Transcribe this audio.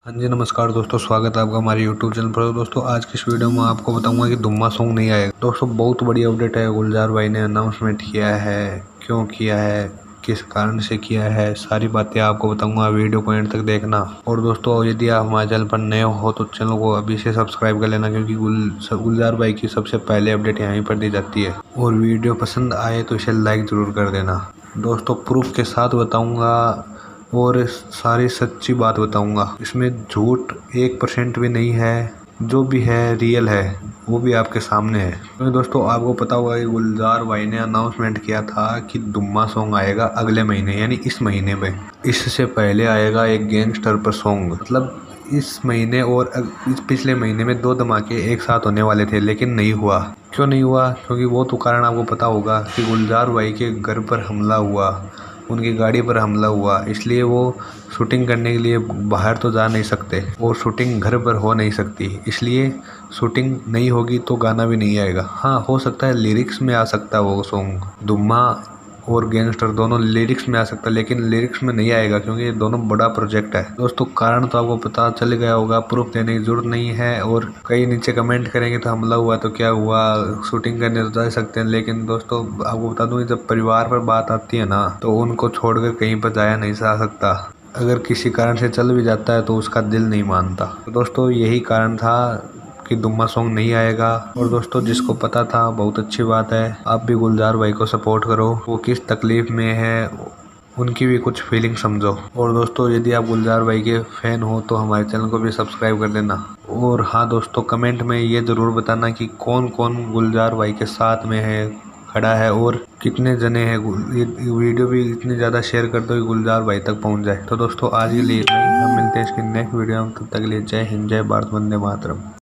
हाँ जी, नमस्कार दोस्तों, स्वागत है आपका हमारे यूट्यूब चैनल पर। दोस्तों आज की इस वीडियो में आपको बताऊंगा कि दुम्मा सॉन्ग नहीं आएगा। दोस्तों बहुत बड़ी अपडेट है, गुलजार भाई ने अनाउंसमेंट किया है, क्यों किया है, किस कारण से किया है, सारी बातें आपको बताऊंगा। वीडियो को एंड तक देखना। और दोस्तों यदि आप हमारे चैनल पर नए हो तो चैनल को अभी से सब्सक्राइब कर लेना, क्योंकि गुलजार भाई की सबसे पहले अपडेट यहीं पर दी जाती है। और वीडियो पसंद आए तो इसे लाइक ज़रूर कर देना। दोस्तों प्रूफ के साथ बताऊँगा और सारी सच्ची बात बताऊंगा, इसमें झूठ 1% भी नहीं है, जो भी है रियल है, वो भी आपके सामने है। तो दोस्तों आपको पता होगा कि गुलजार भाई ने अनाउंसमेंट किया था कि दुम्मा सॉन्ग आएगा अगले महीने, यानी इस महीने में। इससे पहले आएगा एक गैंगस्टर पर सॉन्ग, मतलब इस महीने और इस पिछले महीने में 2 धमाके एक साथ होने वाले थे, लेकिन नहीं हुआ। क्यों नहीं हुआ? क्योंकि वो तो कारण आपको पता होगा कि गुलजार भाई के घर पर हमला हुआ, उनकी गाड़ी पर हमला हुआ, इसलिए वो शूटिंग करने के लिए बाहर तो जा नहीं सकते और शूटिंग घर पर हो नहीं सकती, इसलिए शूटिंग नहीं होगी तो गाना भी नहीं आएगा। हाँ, हो सकता है लिरिक्स में आ सकता है वो सॉन्ग, दुम्मा और गैंगस्टर दोनों लिरिक्स में आ सकता है, लेकिन लिरिक्स में नहीं आएगा क्योंकि ये दोनों बड़ा प्रोजेक्ट है। दोस्तों कारण तो आपको पता चल गया होगा, प्रूफ देने की जरूरत नहीं है। और कई नीचे कमेंट करेंगे तो हमला हुआ तो क्या हुआ, शूटिंग करने तो जा सकते हैं, लेकिन दोस्तों आपको बता दूं जब परिवार पर बात आती है ना, तो उनको छोड़कर कहीं पर जाया नहीं जा सकता। अगर किसी कारण से चल भी जाता है तो उसका दिल नहीं मानता। तो दोस्तों यही कारण था कि दुम्मा सॉन्ग नहीं आएगा। और दोस्तों जिसको पता था बहुत अच्छी बात है, आप भी गुलजार भाई को सपोर्ट करो, वो किस तकलीफ में है उनकी भी कुछ फीलिंग समझो। और दोस्तों यदि आप गुलजार भाई के फैन हो तो हमारे चैनल को भी सब्सक्राइब कर देना। और हाँ दोस्तों, कमेंट में ये ज़रूर बताना कि कौन कौन गुलजार भाई के साथ में है, खड़ा है, और कितने जने हैं। ये वीडियो भी इतनी ज़्यादा शेयर कर दो कि गुलजार भाई तक पहुंच जाए। तो दोस्तों आज के लिए इतना ही, हम मिलते हैं इसके नेक्स्ट वीडियो में। तब तक के लिए जय हिंद, जय भारत, वंदे मातरम।